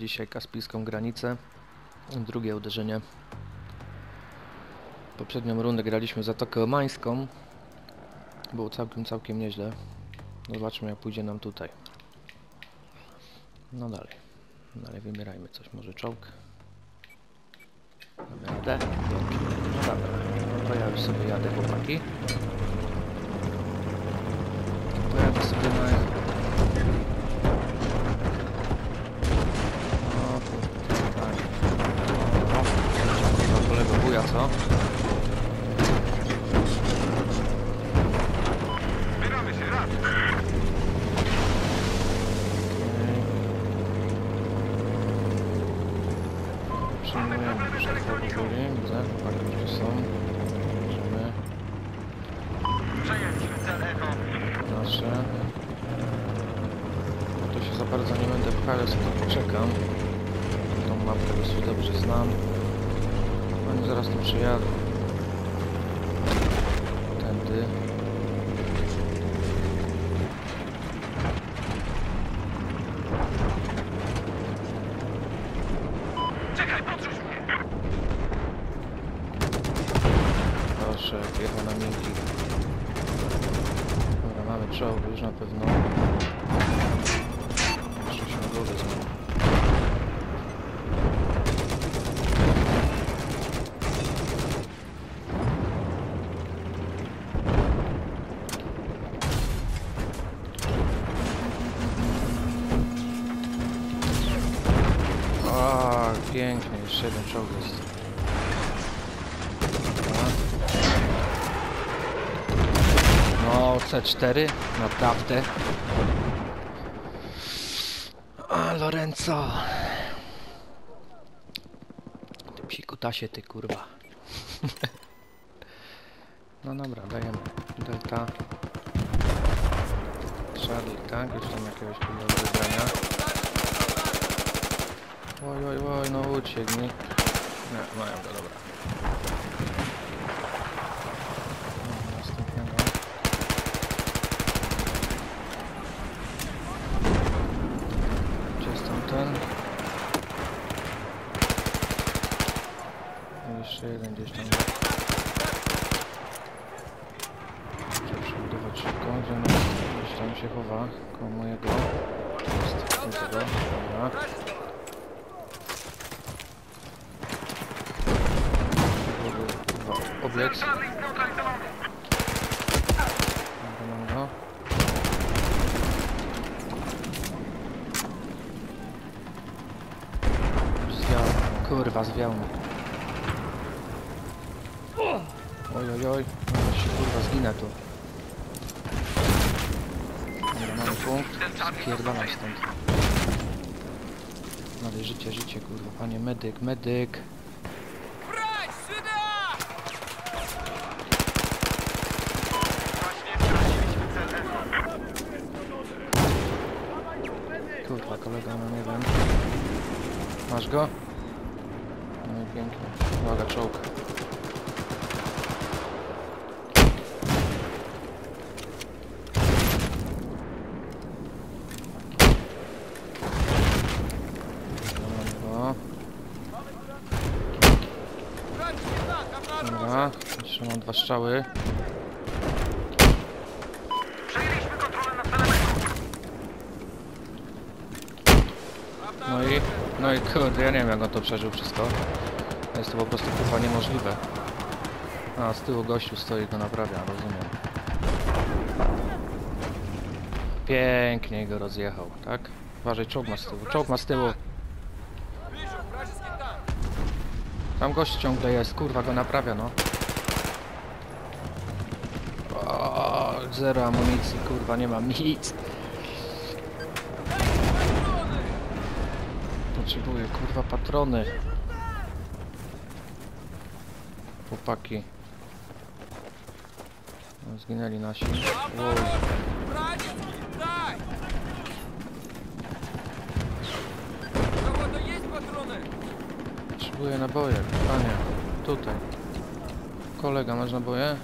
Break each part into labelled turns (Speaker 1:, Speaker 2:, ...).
Speaker 1: dzisiaj kaspijską granicę. Drugie uderzenie. Poprzednią rundę graliśmy Zatokę Omańską. Było całkiem nieźle. Zobaczmy, jak pójdzie nam tutaj. No dalej. Dalej wybierajmy coś. Może czołg. Dobra, D. No dobra. To ja już sobie jadę, chłopaki. Pojadę sobie na... Kolego buja, co?
Speaker 2: Zbieramy się, raz!
Speaker 1: Przyjmujemy szefa powoli, widzę, chłopaki już tu są. Możemy...
Speaker 2: Przejęliśmy cel Echo.
Speaker 1: Nasze... No to się za bardzo nie będę pchał, ja sobie poczekam. Tą mapkę dosyć dobrze znam. Oni zaraz tu przyjadą. Tędy.
Speaker 2: Czekaj, podrzuć mnie!
Speaker 1: Proszę, wjechał na miękki. Dobra, mamy czołg już na pewno. Jeszcze się na głowę zmieni. Pięknie, jeszcze jeden czołg jest. No, C4, naprawdę. A, Lorenzo. Ty psikutasie, ty kurwa. No dobra, dajemy. Delta. Charlie, tak? Już tam jakiegoś kurwa do wybrania. Oj, no uciekł mi. Nie, mają go, dobra. Następnego. Gdzie jest tamten? Jeszcze jeden gdzieś tam. Muszę przebudować szybko, gdzieś tam się chowa. Koło mojego. Jest, tego. Dobra. Obiec. Mam go. Zwiał. Kurwa, zwiał mi. Oj. No, się kurwa zginę tu. Dobra, mamy punkt. Spierdalaj stąd. Dalej, życie, kurwa. Panie medyk. Kurwa, kolega, no nie wiem. Masz go? No i pięknie. Uwaga, czołg. Dobra, jeszcze mam 2 strzały.
Speaker 2: Przejęliśmy kontrolę nad celem Echo.
Speaker 1: No i kurde, ja nie wiem, jak on to przeżył wszystko. Jest to po prostu kurwa niemożliwe. A, z tyłu gościu stoi, go naprawia, rozumiem. Pięknie go rozjechał, tak? Uważaj, czołg ma z tyłu. Tam gość ciągle jest, kurwa, go naprawia, no. O, zero amunicji, kurwa, nie mam nic. Potrzebuję, kurwa, patrony. Chłopaki. No, zginęli nasi. Wow. Potrzebuję naboje, panie. Tutaj. Kolega, masz naboje?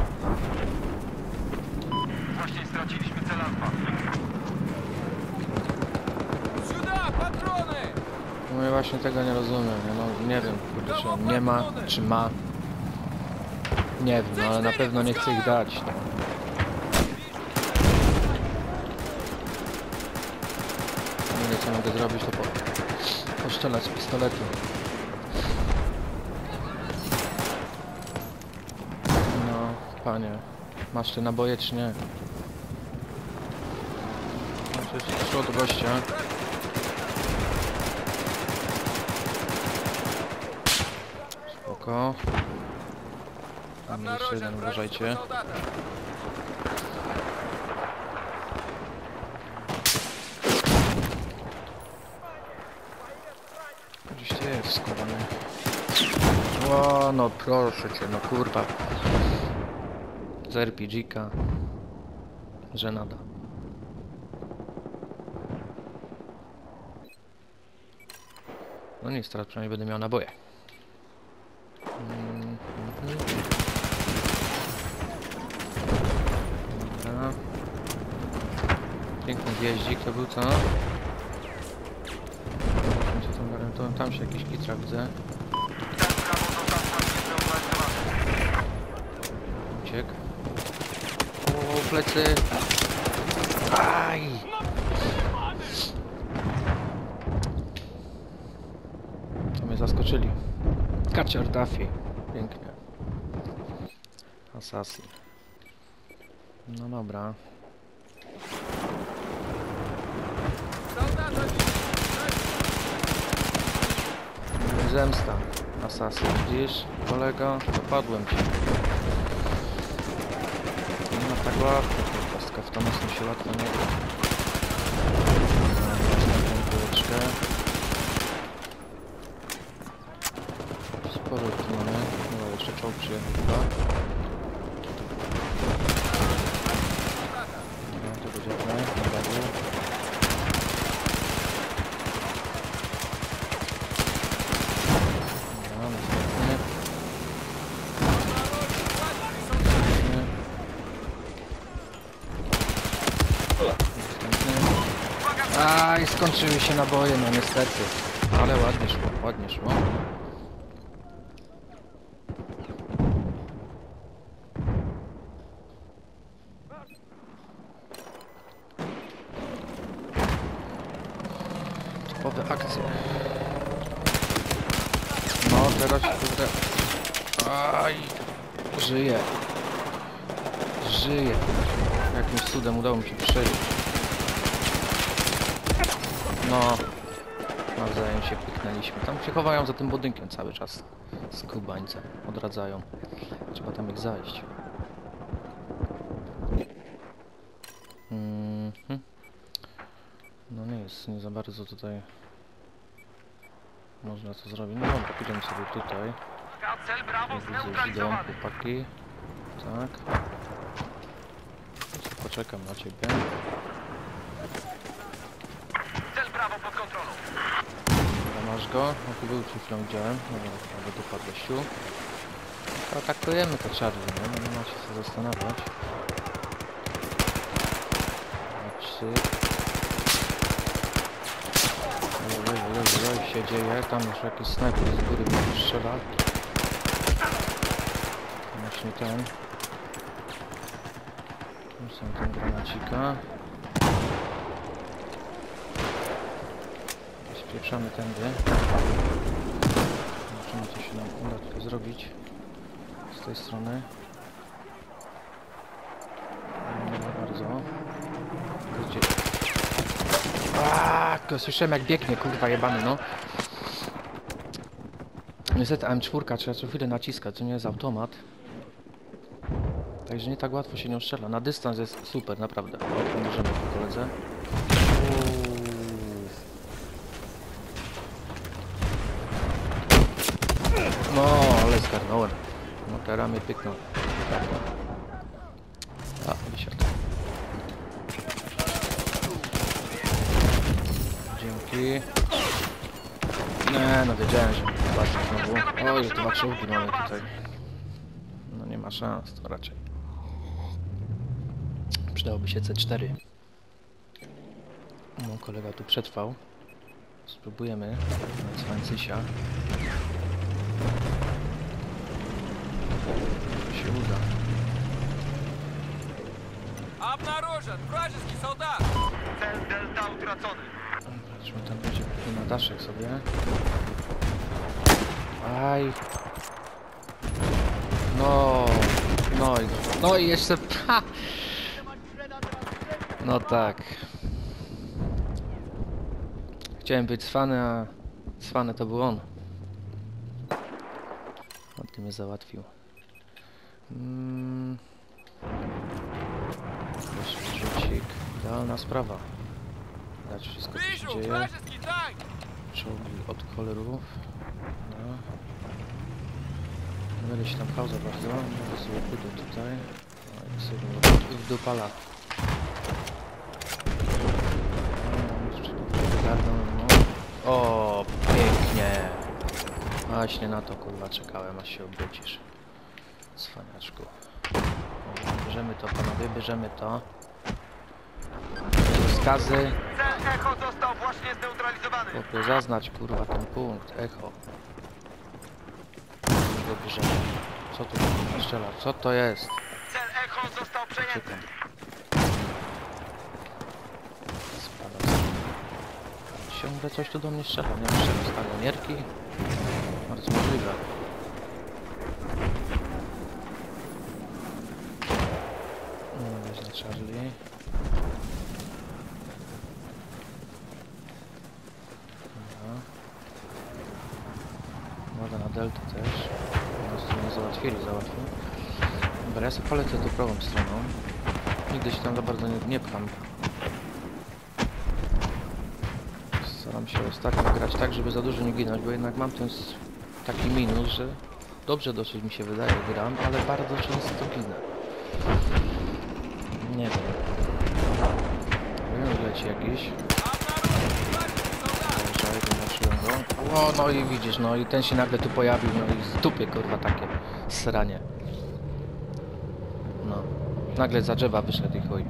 Speaker 2: Właśnie straciliśmy cel Alfa.
Speaker 3: Сюда, патроны!
Speaker 1: No ja właśnie tego nie rozumiem, nie? No nie wiem, kurde, czy on nie ma, czy ma. Nie wiem, no, ale na pewno nie chcę ich dać. No. Jedyne co mogę zrobić to poszczelać z pistoletu. No, panie, masz te naboje czy nie? Znaczy, szło do gościa. Spoko. Tam jeszcze jeden, uważajcie. Gdzieś ty jest składany. O, no proszę cię, no kurwa. Z RPG-ka. Żenada. No nic, teraz przynajmniej będę miał naboje. Dobra. Piękny wjeździk to był, co? Co tam gwarantują? Tam się jakiś kitra widzę. Uciekł. O, plecy! Aj! To mnie zaskoczyli. Kaczor Duffy. Pięknie. Assassin. No dobra. Zemsta. Assassin. Widzisz, kolego? Dopadłem ci. Nie ma tak łatwo. Kostka w Tomasem się łatwo nie da. Następną kółeczkę. Sporo tu mamy. No jeszcze czołg przyjechał chyba. No to będziemy. Na razie. Dobra, następny. Aj, skończyły się naboje, no niestety. Ale ładnie szło, ładnie szło. Typowe akcje. No teraz kurde. Aj, żyje. Żyje. Jakimś cudem udało mi się przeżyć. No, nawzajem się pyknęliśmy. Tam się chowają za tym budynkiem cały czas. Skubańce odradzają. Trzeba tam ich zajść. No nie jest, nie za bardzo tutaj można to zrobić. No dobra, pójdziemy sobie tutaj.
Speaker 2: Cel Brawo
Speaker 1: Widzę, idą
Speaker 2: zneutralizowany.
Speaker 1: chłopaki. Tak. Poczekam na ciebie.
Speaker 2: Cel Brawo pod kontrolą.
Speaker 1: Dobra, masz go. O, tu był przed chwilą widziałem. Dobra, prawie dopadł gościu. To atakujemy te czarny, nie? Nie ma się co zastanawiać. Oj, się dzieje. Tam już jakiś snajper z góry mi strzela. Właśnie ten. Już są ten granacika. Spieprzamy tędy. Zobaczymy, co się nam uda tutaj zrobić. Z tej strony. Nie za bardzo. Gdzie? Aaaa, słyszałem jak biegnie, kurwa jebany, no. Niestety M4 trzeba co chwilę naciskać, to nie jest automat. Także nie tak łatwo się nie strzela. Na dystans jest super, naprawdę. Możemy po koledze. No, ale zgarnąłem. No teraz mnie pyknął. A, wysiadł. Dzięki. Nie, no wiedziałem, że zobaczę znowu. Oj, dwa czołgi mamy tutaj. No nie ma szans, to raczej. Przydałoby się C4. Mój kolega tu przetrwał. Spróbujemy z Francysia. To się uda.
Speaker 2: Обнаружен вражеский солдат! Cel Delta utracony.
Speaker 1: Zobaczmy, tam będzie na daszek sobie. Aj. No. No i jeszcze... Ha! No tak. Chciałem być cwany, a cwany to był on. On ty mnie załatwił. Rzucik. Idealna sprawa. Dać wszystko, co się
Speaker 2: Вижу
Speaker 1: dzieje.
Speaker 2: вражеский танк!
Speaker 1: Czołgi od kolorów. No. Nie będę się tam pchał za bardzo. Może sobie pójdę tutaj. No i sobie ich dopala. No. O, pięknie. Właśnie na to kurwa czekałem, aż się obrócisz. Cwaniaczku. Bierzemy to, panowie, bierzemy to. Rozkazy.
Speaker 2: Cel Echo został właśnie zneutralizowany.
Speaker 1: Chłopie, zaznacz kurwa ten punkt. Echo. Go bierzemy. Co tu strzela? Co to jest?
Speaker 2: Cel Echo został przejęty.
Speaker 1: Czekam. Spada. Ciągle coś tu do mnie strzela. Nie wiem, czemu z kanonierki. Bardzo możliwe. No, weź na Charlie. Dobra. Woda na Delta też. Nas tu nie załatwili. Dobra, ja sobie polecę tu prawą stroną. Nigdy się tam za bardzo nie pcham. Staram się ostatnio grać tak, żeby za dużo nie ginąć, bo jednak mam ten taki minus, że dobrze dosyć mi się wydaje gram, ale bardzo często ginę. Nie wiem. Wiem, leci jakiś. Dobrze, zobaczyłem go. O, no i widzisz, no i ten się nagle tu pojawił, no i z dupie kurwa takie sranie. No. Nagle za drzewa wyszedł i chuj.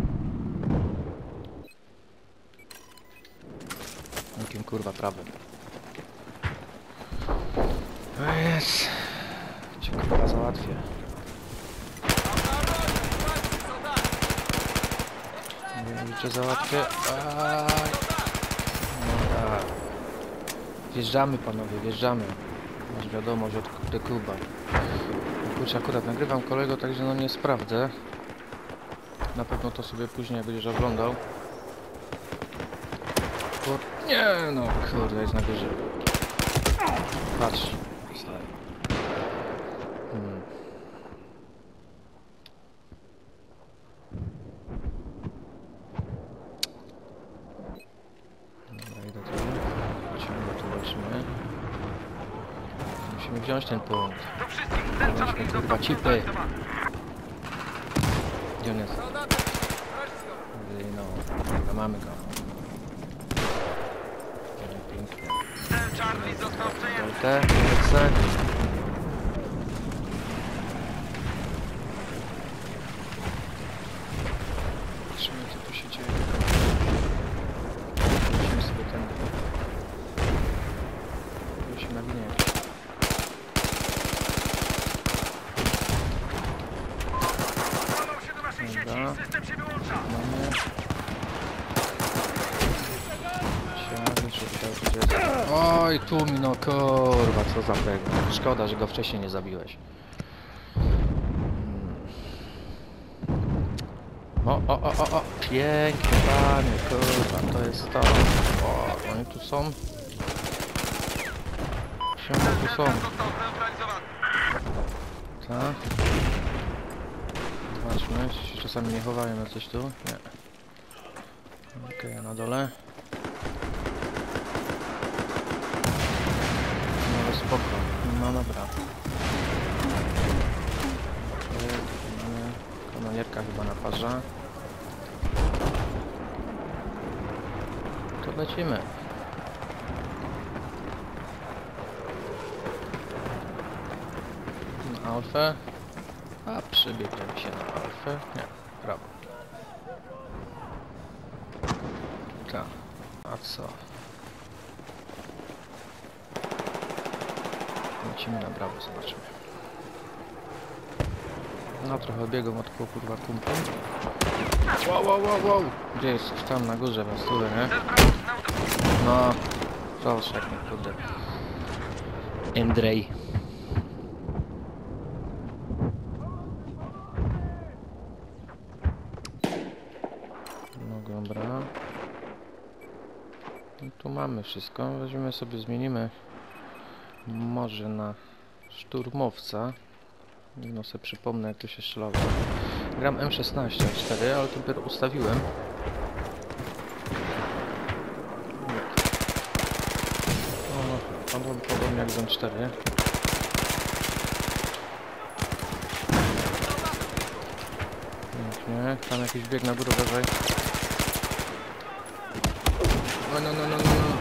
Speaker 1: Jakim kurwa prawem. O jest. Cię kurwa załatwię. Nie wiem, cię załatwię. Aj. No tak. Wjeżdżamy panowie, wjeżdżamy. Masz wiadomość od The Kuba. Kurczę, akurat nagrywam kolego, także no nie sprawdzę. Na pewno to sobie później jak będziesz oglądał. Nie no, kurde, jest na górze. Patrz. Stary. Dobra, idę tu. Zobaczymy. Musimy wziąć ten punkt.
Speaker 2: Do wszystkich cel
Speaker 1: Weźmy
Speaker 2: Charlie
Speaker 1: kurwa
Speaker 2: został
Speaker 1: cipy.
Speaker 2: zneutralizowany.
Speaker 1: Gdzie on jest? No, dobra, mamy go. Pięknie.
Speaker 2: Cel Charlie został przejęty.
Speaker 1: Deltę, lecę. Patrzymy, co tu się dzieje. Musimy sobie ten... Tu się nawinie jakiś.
Speaker 2: Podał się do naszej sieci.
Speaker 1: Dobra.
Speaker 2: System się wyłącza.
Speaker 1: Mamy. Oj, tu mi no kurwa, co za tego. Szkoda, że go wcześniej nie zabiłeś. O, pięknie, panie, kurwa, to jest to. O, oni tu są. Siądę, tu są.
Speaker 2: Delta został zneutralizowany.
Speaker 1: Tak. Zobaczmy, czy się czasami nie chowają na coś tu. Nie. Okej, na dole. No spoko. No dobra. Mamy kanonierka chyba na parze. To lecimy. Na alfę. A przybiegniemy się na alfę. Nie, prawo. Tak. A co? Lecimy na brawo, zobaczymy. No trochę biegą od koło kurwa kumpel. Wow. Gdzie jesteś? Tam na górze was tu, nie? No, proszę, kurde. Andrzej. No dobra. No tu mamy wszystko. Weźmiemy sobie, zmienimy może na szturmowca. No sobie przypomnę, jak to się strzelało. Gram M16-4, ale to dopiero ustawiłem. No, podobnie jak z M4. Pięknie. Tam jakiś bieg na górę, uważaj. No.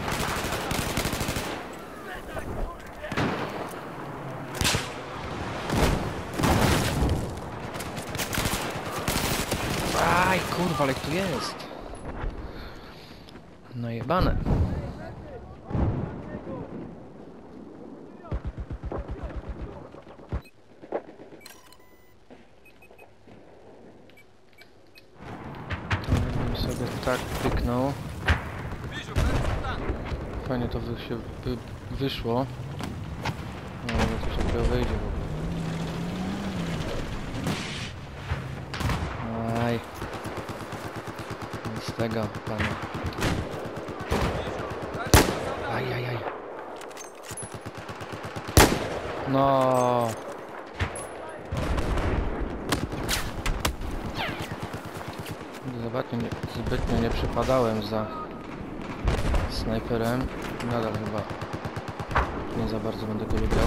Speaker 1: Aj, kurwa, ale tu jest. Najebane. To bym sobie tak pyknął. Fajnie to wyszło. No, ale coś takiego wyjdzie w ogóle. Aj. Z tego, panie. Aj. No. Zbytnio nie przypadałem za snajperem. Nadal chyba nie za bardzo będę go lubiał.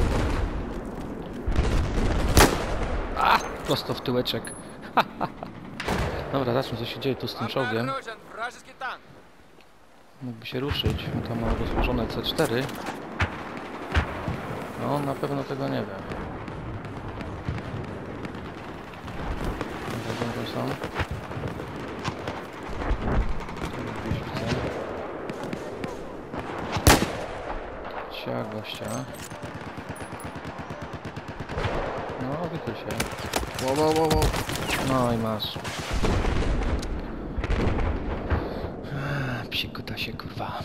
Speaker 1: A! Prosto w tyłeczek. Dobra, zacznę, co się dzieje tu z tym czołgiem. Mógłby się ruszyć. Tam ma rozłożone C4. No, na pewno tego nie wiem. Gdzie są? Gdzieś widzę. Cia gościa. No, wychyl się. Wow. No i masz. Psikuta się, kurwa.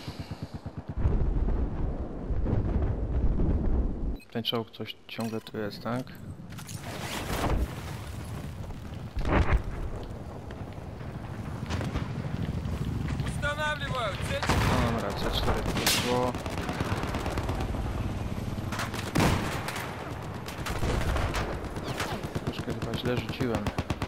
Speaker 1: Ten czołg coś ciągle tu jest, tak? Dobra, C4 poszło. Troszkę chyba źle rzuciłem.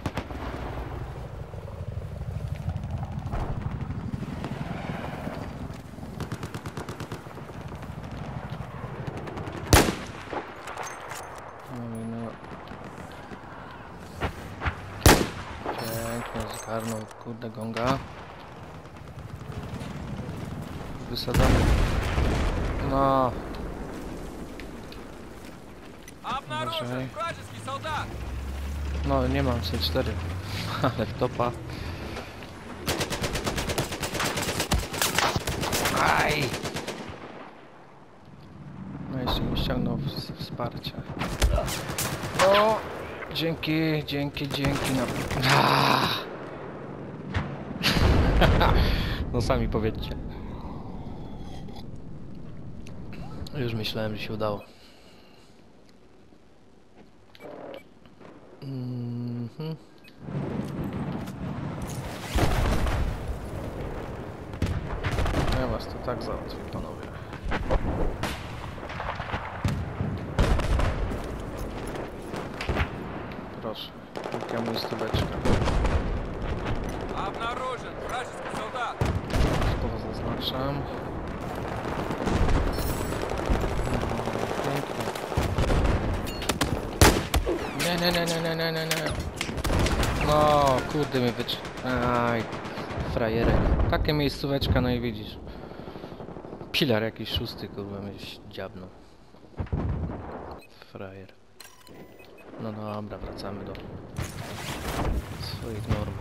Speaker 1: Pięknie zgarnął, kurde, gonga. Wysadzamy. No. Uważaj. No, nie mam C4. Ale w topa. Aj! No jeszcze mi ściągnął wsparcie. O! Dzięki na... No sami powiedzcie. Już myślałem, że się udało. Ja was to tak załatwię, panowie. Proszę, kilka mój stóweczka. To zaznaczam. Nie. No, kurde mnie Aj, frajerek. Takie miejscóweczka, no i widzisz. Pilar jakiś szósty, kurwa, mnie dziabnął. Frajer. No dobra, wracamy do swoich norm.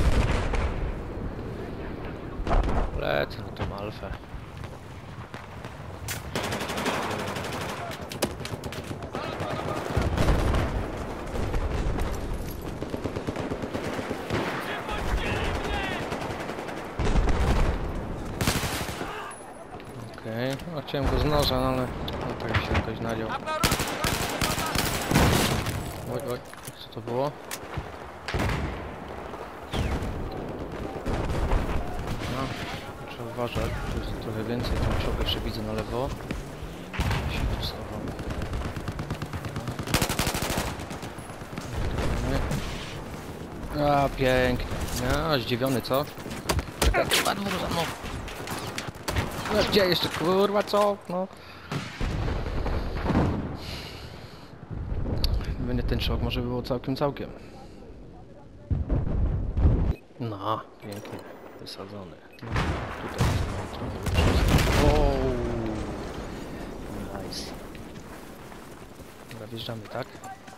Speaker 1: Lecę na tą alfę. Okej, no chciałem go z noża, no ale no, tak się jakoś nadział. Oj, oj, co to było? No, trzeba uważać, tu jest trochę więcej, tam czołg jeszcze widzę na lewo. Ja się tu schowam. A, pięknie. No, zdziwiony, co? Czekaj, kurwa, dwóch za mną. No, gdzie jeszcze, kurwa, co? No. Gdyby nie ten szok, może by było całkiem. No, pięknie. Wysadzony. No, tutaj jest trochę wyżej. Wow. Nice. Dobra, wjeżdżamy, tak?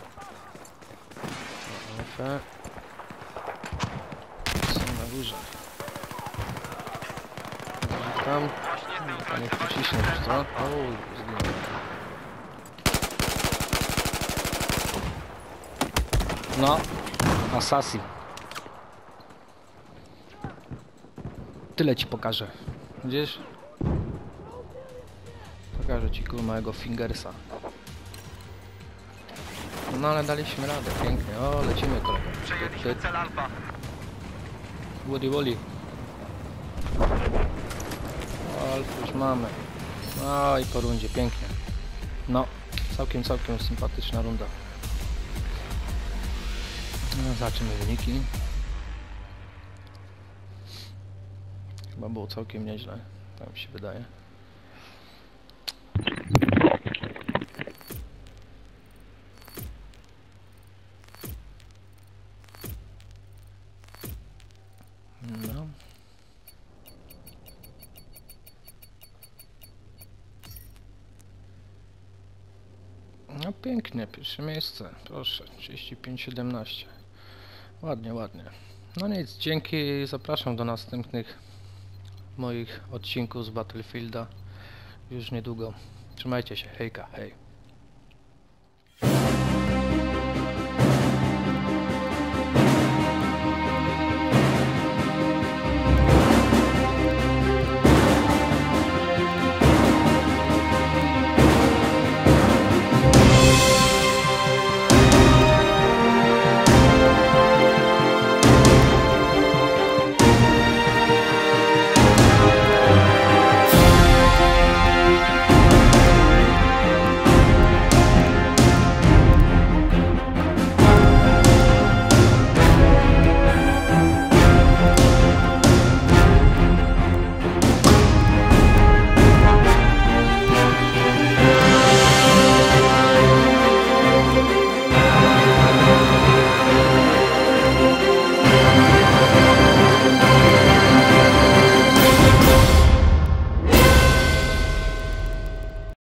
Speaker 1: Na są na górze. Tam. Panie przyciśnie już, co? O, zginął. No, Assassin. Tyle ci pokażę. Gdzieś? Pokażę ci małego fingersa. No ale daliśmy radę, pięknie. O, lecimy kolego.
Speaker 2: Przejęliśmy cel Alfa.
Speaker 1: Woody Wally. O, Alfa już mamy. No i po rundzie, pięknie. No, całkiem sympatyczna runda. No, zobaczymy wyniki. Chyba było całkiem nieźle, tak mi się wydaje. No. No pięknie, pierwsze miejsce, proszę, 35-17. Ładnie. No nic, dzięki, zapraszam do następnych moich odcinków z Battlefielda już niedługo. Trzymajcie się, hejka, hej.